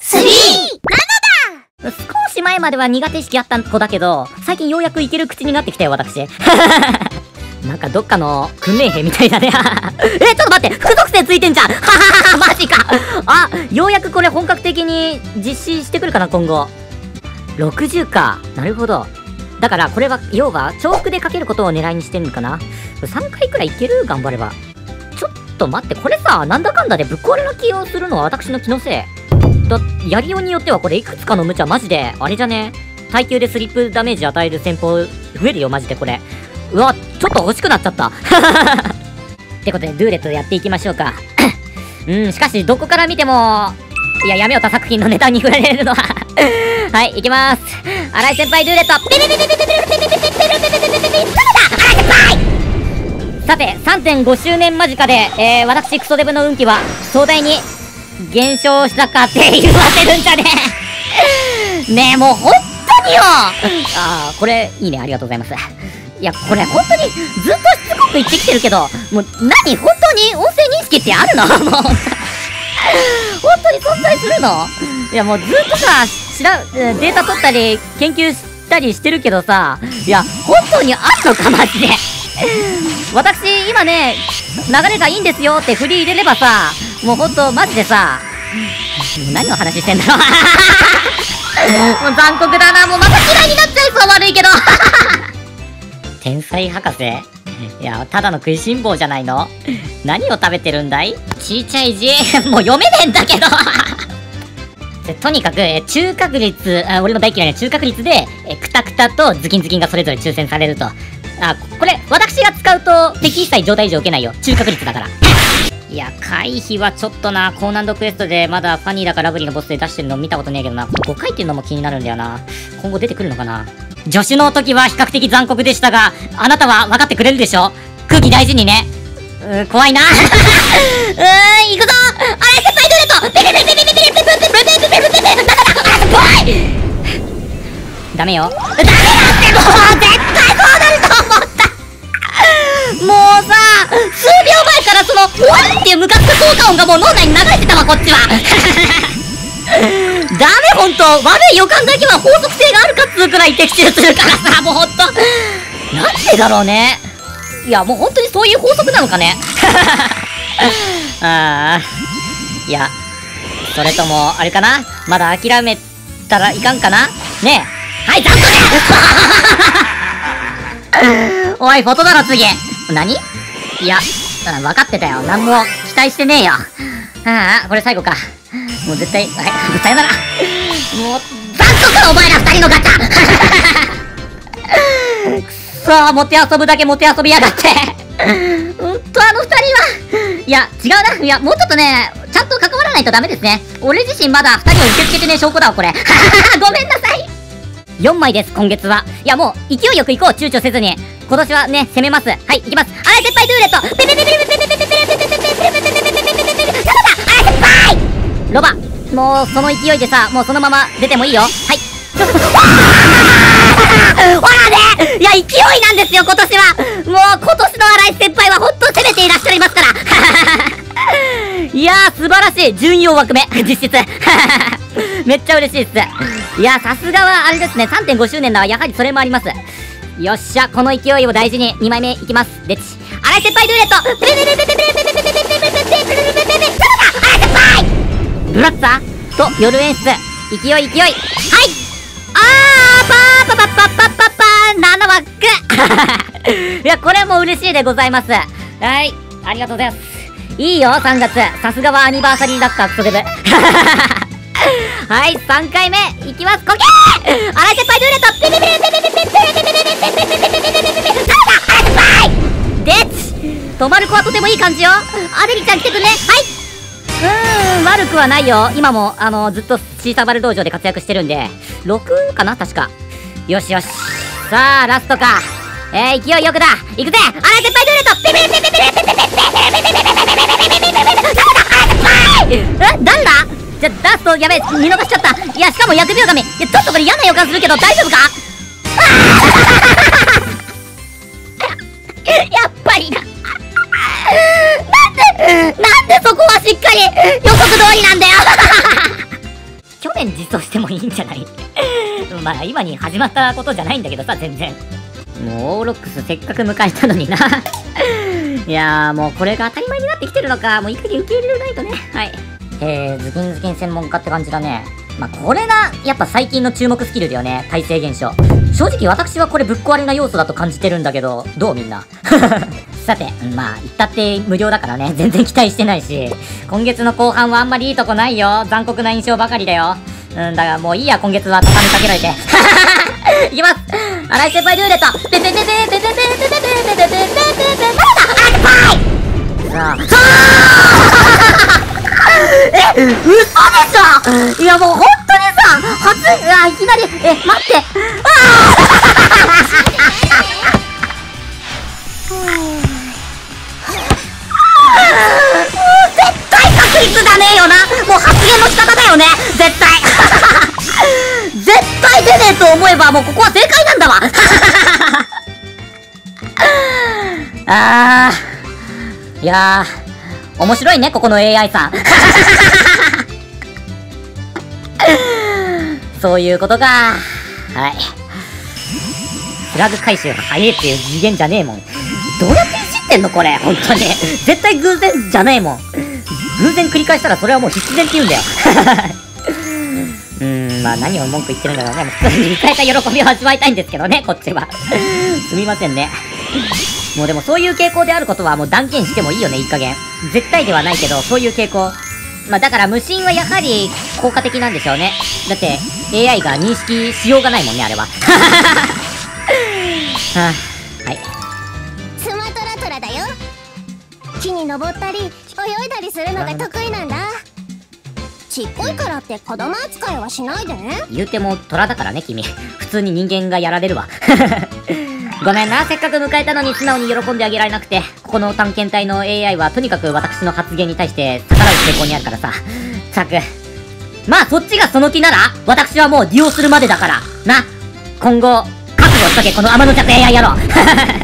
少し前までは苦手意識あった子だけど、最近ようやくいける口になってきたよ、私。なんかどっかの訓練兵みたいだね。ちょっと待って、副属性ついてんじゃん。ははは、マジか。あ、ようやくこれ本格的に実施してくるかな、今後。60か。なるほど。だからこれは、要は、重複でかけることを狙いにしてるのかな。3回くらいいける？頑張れば。ちょっと待って、これさ、なんだかんだでぶっ壊れの気をするのは私の気のせい。やりようによってはこれいくつかの無茶マジで、あれじゃね？耐久でスリップダメージ与える戦法増えるよ、マジでこれ。うわ、ちょっと欲しくなっちゃった。ってことで、ルーレットでやっていきましょうか。しかし、どこから見ても、いや、やめよう、他作品のネタに振られるのは。はい、いきます。新井先輩ルーレット。さて、3.5 周年間近で、私、クソデブの運気は、壮大に、減少したかって言わせるんじゃねえ。ねえ、もう本当によ。これ、いいね、ありがとうございます。いや、これ本当に、ずっとしつこく言ってきてるけど、もう、何本当に音声認識ってあるの？もう、本当に存在するの？いや、もうずっとさ、データ取ったり、研究したりしてるけどさ、いや、本当にあんのか、マジで。私、今ね、流れがいいんですよって振り入れればさ、もうほんと、マジでさ、何の話してんだろう。もう残酷だな、もうまた嫌いになっちゃいそう、悪いけど。天才博士？いや、ただの食いしん坊じゃないの？何を食べてるんだい？ちいちゃい字、もう読めねえんだけど。とにかく、中確率、俺の大嫌いな中確率で、クタクタとズキンズキンがそれぞれ抽選されると。これ、私が使うと、敵一切状態異常受けないよ。中確率だから。いや、回避はちょっとな、高難度クエストでまだファニーだかラブリーのボスで出してるの見たことねえけどな。5回っていうのも気になるんだよな。今後出てくるのかな。助手の時は比較的残酷でしたが、あなたは分かってくれるでしょ？空気大事にね。怖いな。行くぞ！あれ、先輩ルーレット！ダメよ。ダメだって、もう絶対そうなると思った。もうさ、数秒前からその、おわっていうムカつく効果音がもう脳内に流れてたわ、こっちは。ダメ、ほんと。悪い予感だけは法則性があるかっつうくらい的中するからさ、もうほんと。なんでだろうね。いや、もうほんとにそういう法則なのかね。いや、それとも、あれかな？まだ諦めたらいかんかな？ねえ。はい、残酷！おい、フォトだろ、次。何？いや、分かってたよ。何も期待してねえよ。これ最後か。もう絶対、はい、さよなら。もう、残酷なお前ら二人のガチャ。くそー、もてあそぶだけもてあそびやがって。あの二人は。いや、違うな。いや、もうちょっとね、ちゃんと関わらないとダメですね。俺自身まだ二人を受け付けてねえ証拠だわ、これ。ごめんなさい。4枚です、今月は。いや、もう、勢いよく行こう、躊躇せずに。今年はね、攻めます。はい、行きます。あら先輩ルーレット。ロバ、もう、その勢いでさ、もうそのまま出てもいいよ。はい。ほらね！いや、勢いなんですよ、今年は！もう、今年の新井先輩はほんと攻めていらっしゃいますから！いやー、素晴らしい！準4枠目、実質。めっちゃ嬉しいっす。いや、さすがは、あれですね、3.5 周年だわ。やはりそれもあります。よっしゃ、この勢いを大事に、2枚目いきます。でち。新井先輩ルーレット！ブラッツァーと夜演出。勢い勢い。はい！パーパパパパパパー7枠いや、これも嬉しいでございます。はい、ありがとうございます。いいよ、3月。さすがはアニバーサリーだった、クソデブ。はい、3回目、いきます、コケー！新井先輩ルーレット！でち！止まる子はとてもいい感じよ。アデリちゃん来てくんね。はい！悪くはないよ。今も、ずっとシーサバル道場で活躍してるんで、6かな確か。よしよし。さあ、ラストか。勢いよくだ。いくぜ！新井先輩ルーレット！誰だ？じゃ、ラスト、やべえ、見逃しちゃった。いや、しかも疫病神。いや、ちょっとこれ嫌な予感するけど、大丈夫か？やっぱりな。なんでそこはしっかり予測通りなんだよ。 去年実装してもいいんじゃないまあ今に始まったことじゃないんだけどさ、全然。もうオーロックスせっかく迎えたのにな。いやーもうこれが当たり前になってきてるのか。もういい加減受け入れないとね。はい。ズキンズキン専門家って感じだね。まあこれがやっぱ最近の注目スキルだよね。耐性現象。正直私はこれぶっ壊れな要素だと感じてるんだけど、どうみんな。さて、まあ言ったって無料だからね、全然期待してないし、今月の後半はあんまりいいとこないよ。残酷な印象ばかりだよ。だからもういいや、今月は畳みかけられて。いきます。荒井先輩ルーレット。ペペペペペペペペペペペペペペペペペさあ。嘘でしょ。いやもう本当にさ、いきなり、待って。絶対確率だねえよな。もう発言の仕方だよね。絶対。絶対出ねえと思えばもうここは正解なんだわ。いやー、面白いね、ここの AI さん。そういうことか。はい。フラグ回収が早いっていう次元じゃねえもん。どうやっていじってんのこれ、ほんとに。絶対偶然じゃねえもん。偶然繰り返したらそれはもう必然って言うんだよ。まあ何を文句言ってるんだろうね。もう普通に見返した喜びを味わいたいんですけどね、こっちは。すみませんね。もうでもそういう傾向であることはもう断言してもいいよね、いい加減。絶対ではないけど、そういう傾向。まあだから無心はやはり効果的なんでしょうね。だって AI が認識しようがないもんね、あれは。はい。 スマトラトラだよ。木に登ったり泳いだりするのが得意なんだ。ちっこいからって子供扱いはしないでね。 言うても虎だからね、君。普通に人間がやられるわ。ごめんな、せっかく迎えたのに素直に喜んであげられなくて。ここの探検隊の AI はとにかく私の発言に対して逆らう傾向にあるからさ。ったく。まあそっちがその気なら、私はもう利用するまでだから。な。今後、覚悟しとけ、この天の弱 AI 野郎。